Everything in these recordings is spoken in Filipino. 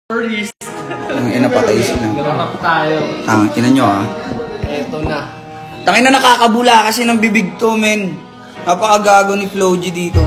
Ang ina patay sila. Garap tayo. Ina nyo Eto na. Tangina nakakabula kasi ng bibig to, men. Napakagago ni Flo G dito.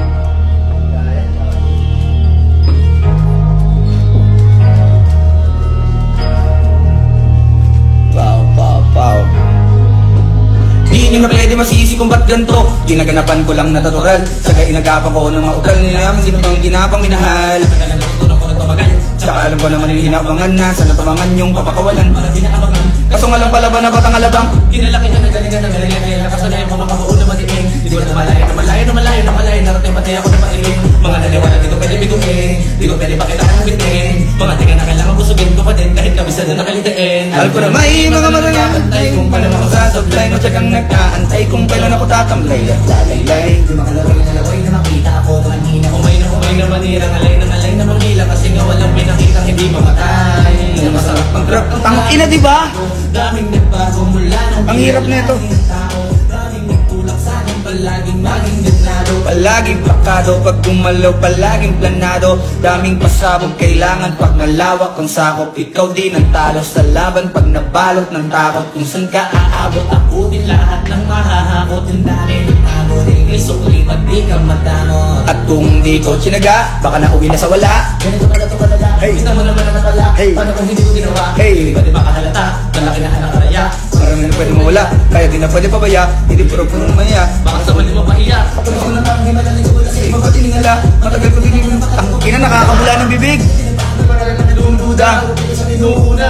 Pow. Di nyo na pwede masisi kung ba't ganito. Ginaganapan ko lang natural. Saga inagapan ko ng mga utal nila. Ginapang minahal. Tsaka alam ko naman yung hinabangan na sa natabangan yung papakawalan. Kaso nga lang pala ba na batang alabang? Kinalaki ka na galingan ng galingan. Kaya nakasanayan mo makabuo na matiking. Di ko na malayo. Narating pati ako na patiling. Mga naliwala di ko pwede biguin. Di ko pwede pakailangan bitin. Mga di ka na kailangan busugin ko pa din. Kahit kabisa na nakalitain. Alam ko na may mga marangantay. Kung kailan ako sasablay. Matyagang nagkaantay. Kung kailan ako tatamlay at lalaylay. Di makalaway na makita ako. Kanina umay na manirang. Alay na manila. Kasi nga walang pinakitang hindi mamatay. Masarap ang trap. Tangina diba? Daming nagbago mula nung ang hirap nito. Daming nagtulak sa akin. Palaging maging gitnado. Palaging pakado. Pag gumalaw palaging planado. Daming pasabog kailangan. Pag nalawak ang sakop. Ikaw din ang talo sa laban. Pag nabalot ng takot. Kung saan ka aabot. Akutin lahat ng mahahakotin. Dahil tago rin isukli. Pag di ka matamo. At kung di ko sinaga. Baka nauwi na sa wala. Ganito pala ito kalala. Hey. Kita mo naman na pala. Hey. Paano kung hindi ko ginawa? Hey. Di ba di makahalata? Malaki na anak karaya. Marami na pwede mawala. Kaya di na pwede pabaya. Hindi puro maya. Baka sa mali mo pahiya. Patuloy ko na lang. Hindi madaling ko na sa iba. Patiningala. Matagal ko din yung tangina nakakabula ng bibig. Dumduda. Sa inuuna.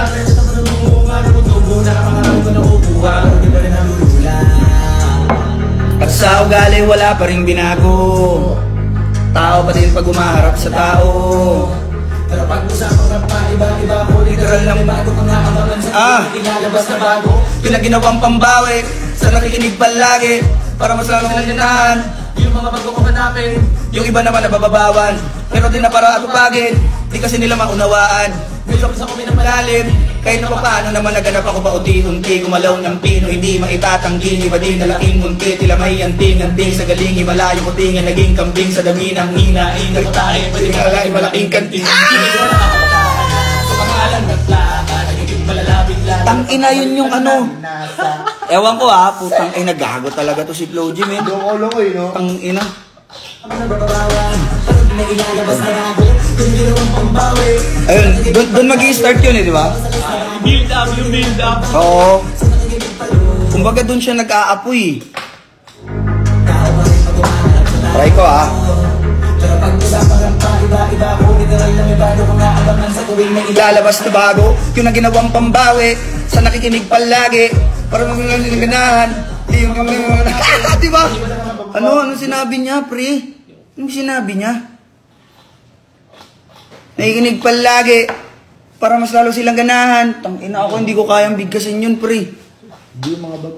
At sa ugali wala pa rin binago. Tao pa din pag umaharap sa tao. Pero pag usapang rap pa, iba-iba ko. Literal lang bago kang nakabangan sa ilalabas na bago. Pinaginawang pambawi sa nakikinig palagi. Para mas lalong nalinahan. Yung mga bago ko hanapin. Yung iba naman nabababawan. Pero di na para atupagin. Di kasi nila maunawaan. Gusto ko sa kumi na malalim. Kahit na paano naman naganap ako pa unti-unti. Gumalaw ng pino, hindi maitatanggi. Iba din na laking munti, tila may anting-anting. Sa galing, malayo ko tingin, naging kambing. Sa dami ng hinain, nagtahe, pwede nga alay, malaking kanting. Sa pangalan nagplaka, nagiging malalapit lang. Tangina yun yung ano. Ewan ko putang ina, gago talaga to si Flo G, men. Loko-loko no? Tangina. Ayun, doon mag-i-start yun di ba? Build up. Oo. Kumbaga doon siya nag-aapoy. Try ko Ilalabas na bago, yung na ginawang pambawi, sa nakikinig palagi, para magiganahan. Diba? Ano sinabi niya, pre? Ano sinabi niya? Nakikinig palagi, para mas lalo silang ganahan. Tangina ako, hindi ko kayang bigkasin yun, pre. Hindi yung mga bago.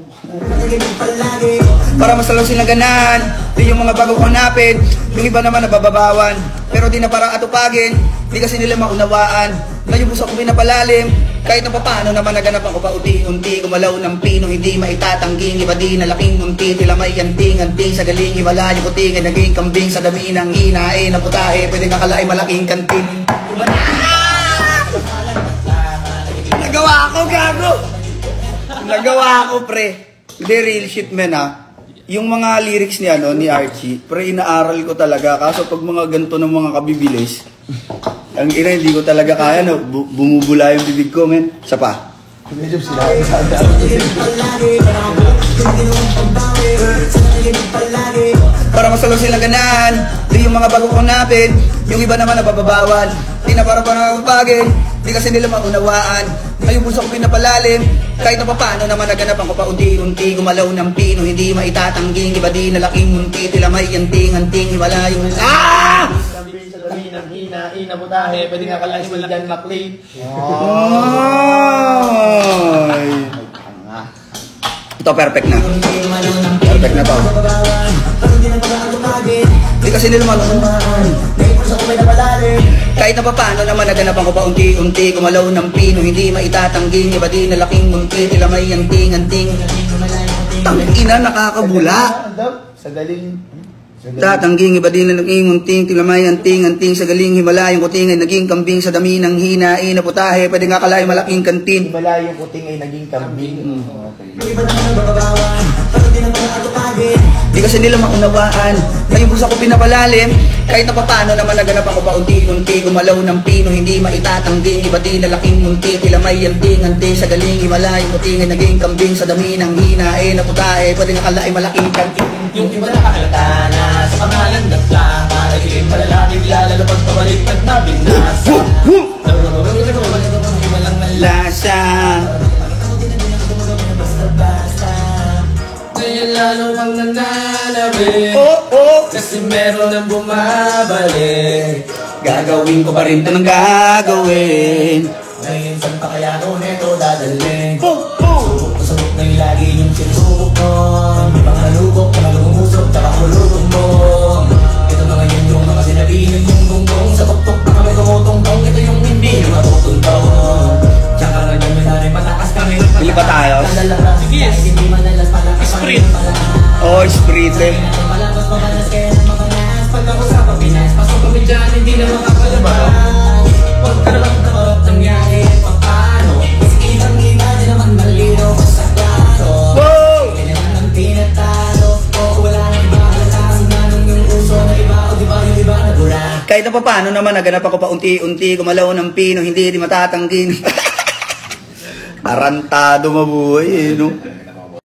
Para mas lalo silang ganahan. Di yung mga bago hanapin. Yung iba naman nabababawan. Pero di na para atupagin. Di kasi nila maunawaan. Ngayon puso ko pinapalalim. Kahit na paano naman naganapan ko pa unti-unti. Gumalaw ng pino, hindi maitatangging. Iba di na laking munti, tila may anting-anting. Sa galing, iwala yung kutingin, naging kambing. Sa dami ng hinae, na putahe, pwede kakalain malaking kantin. Nagawa ko, gago! Nagawa ko, pre. Hindi, real shit, man, Yung mga lyrics ni Archie, pre, inaaral ko talaga. Kaso pag mga ganito ng mga kabibilis, ang ina, hindi ko talaga kaya, bumubula yung bibig ko, men. Isa pa. Medyo sila. Para masalo silang ganahan, di yung mga bago kong napin, yung iba naman nabababawan. Di na para nakapagin, di kasi nila maunawaan. Ngayon puso ko pinapalalim, kahit na paano naman naganapan ko pa unti-unti. Gumalaw ng pino, hindi maitatangging. Iba di na laking munti, tila may anting-anting. Iwala yung... Hina mutahe, pwede nga kalahin mo lang makli. Ito perfect na. Perfect na to. Di kasi nila maunawaan. Kahit na paano naman naganapan ko pa unti-unti. Gumalaw ng pino, hindi maitatangging. Iba di na laking munti, tila may anting-anting. Tangina, nakakabula. Sa galing. Tatangging, iba din na naging unting, tilamay, anting sa galing, himalayang kuting ay naging kambing, sa dami ng hinain na putahe, pwede nga kalay malaking kantin. Himalayang kuting ay naging kambing. Yung iba naman nababawan, pero di naman nakatupagin. Di kasi nila maunawaan, na yung puso ko pinapalalim, kahit na papano naman naganap ako paunti-unti, gumalaw ng pino, hindi maitatanggi, iba din na laking munti, tilamay, anting sa galing, himalayang kuting ay naging kambing, sa dami ng hinain na putahe, pwede nga kalay malaking kantin. Yung iba nakakalata na sa pangalan ng plaka, nagiging malalaki, lalo pag pabaliktad na binasa. Walang Lasa. ngayon lalo pang nananabik, Oh. kasi meron nang bumabalik. Gagawin ko pa rin ito ng gagawin. Ngayon saan pa kaya ko neto dadalhin? Oh. Pasabok na yung lagi yung sinusubok mo. May mga nalubok, mga lumusok, tsaka kulubog mo. Ito na ngayon yung mga sinabihin yung gunggong. Sa tuktok na kami tumutungtong, ito yung hindi yung matutuntong. Tsaka ngayon may narin patakas kami. Bili pa tayo? Sige, hindi manalas palakas. Sprint. Oh, sprint eh. Malabas mabalas kaya ng mga nas. Pagkako sa Papinas, pasok kami dyan, hindi na makapalabas. Huwag ka lang tamarap nangyari, paano? Kasi kitang-kita din naman malino sa klaro. Wow! Hindi naman ang tinatalo. O wala nang iba, malakas na nung yung uso na iba. O diba yung iba na bura? Kahit na paano naman, naganap ako paunti-unti, gumalaw ng pino, hindi matatangkin. Tarantado mabuhay eh, no?